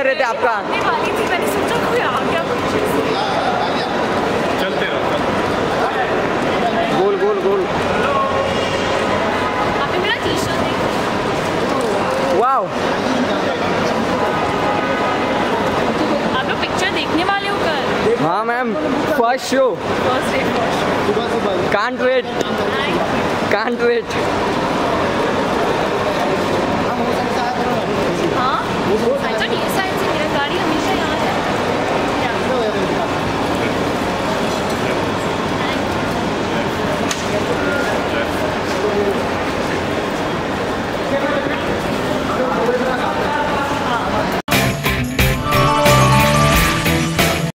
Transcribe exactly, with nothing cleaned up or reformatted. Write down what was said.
रहे थे आपका। मैंने सोचा कोई आ गया। चलते रहो। गोल गोल गोल। अभी मेरा टी-शर्ट है। वाओ। आप लोग पिक्चर देखने वाले हो कल? हाँ ma'am, first show. First day first. Can't wait, can't wait.